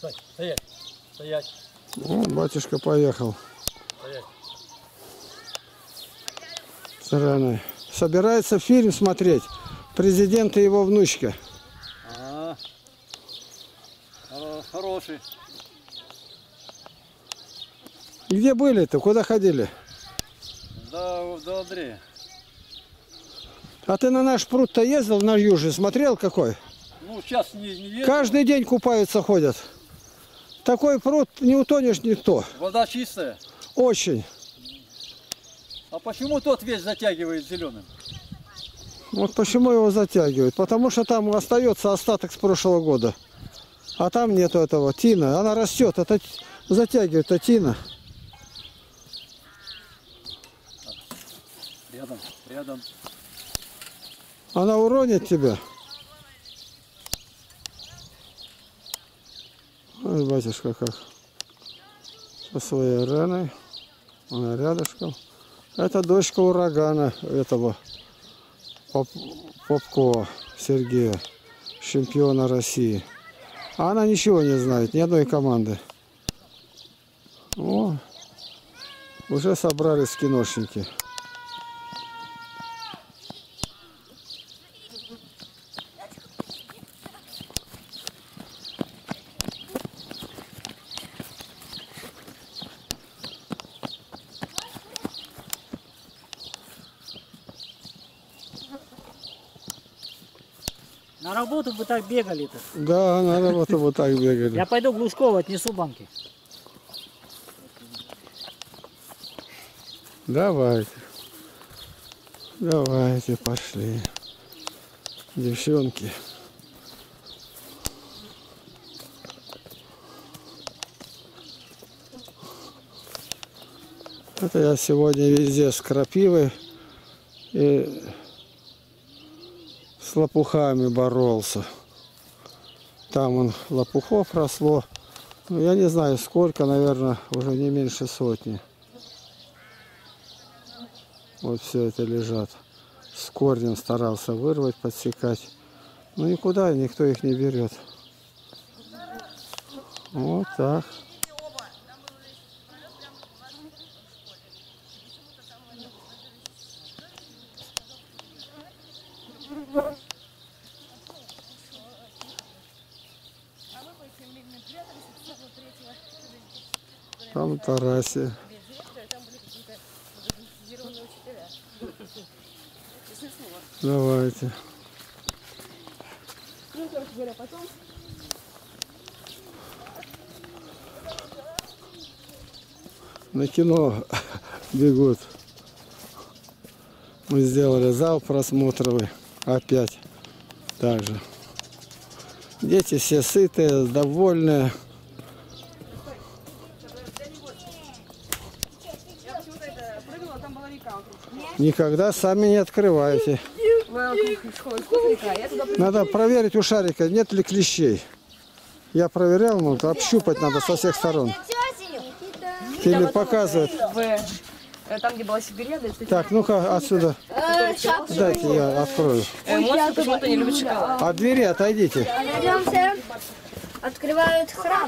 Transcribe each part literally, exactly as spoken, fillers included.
Стой, стоять, стоять. О, батюшка поехал. Стоять. Сраный. Собирается фильм смотреть. Президент и его внучка. Ага. Хороший. Где были-то? Куда ходили? Да, до Андрея. А ты на наш пруд-то ездил, на южный, смотрел какой? Ну, сейчас не, не ездил. Каждый день купаются, ходят. Такой пруд не утонешь никто. Вода чистая. Очень. А почему тот весь затягивает зеленым? Вот почему его затягивают. Потому что там остается остаток с прошлого года. А там нету этого. Тина. Она растет. Это затягивает, это тина. Рядом, рядом. Она уронит тебя. Ой, батюшка, как. Со своей раной. Она рядышком. Это дочка урагана этого Поп... Попкова Сергея, чемпиона России. А она ничего не знает, ни одной команды. О, уже собрались киношники. На работу бы так бегали-то. Да, на работу вот так бегали. Я пойду Глушкову отнесу банки. Давайте. Давайте, пошли. Девчонки. Это я сегодня везде с крапивой и с лопухами боролся. Там он лопухов росло. Ну, я не знаю сколько, наверное, уже не меньше сотни. Вот все это лежат. С корнем старался вырвать, подсекать. Но никуда никто их не берет. Вот так. Там Тарасия. Давайте. На кино бегут. Мы сделали зал просмотровый. Опять так же. Дети все сытые, довольные. Никогда сами не открываете. Надо проверить у шарика, нет ли клещей. Я проверял, ну, общупать надо со всех сторон. Тебе показывают. Там, где была сигарета. Так, ну-ка отсюда. Дайте я открою. Монстр почему-то не любит шоколад. От двери отойдите. Открывают храм.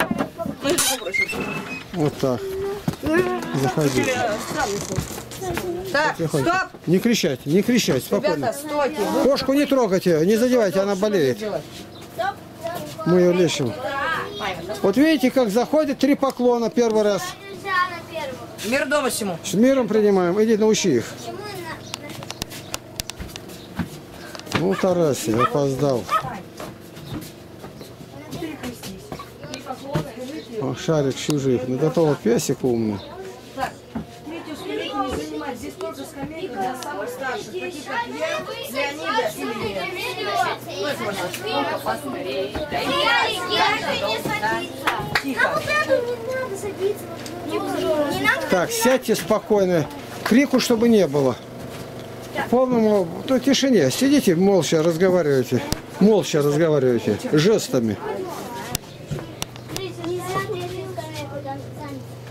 Вот так. Заходите. Так, Тихо. стоп! Не кричайте, не кричайте, спокойно. Ребята, стойте. Кошку не трогайте, не задевайте, она болеет. Мы ее лечим. Вот видите, как заходит три поклона первый раз. Мир дома всему. С миром принимаем, иди научи их. Ну, Тарасий, опоздал. О, шарик чужих. На готово песик умный. Так, третью скамейку не занимать. Здесь тоже скамейка для самых старших, таких как я, Леонида или Лена. Тихо. Так, сядьте спокойно. Крику, чтобы не было. В полном тишине. Сидите, молча разговаривайте. Молча разговаривайте. Жестами.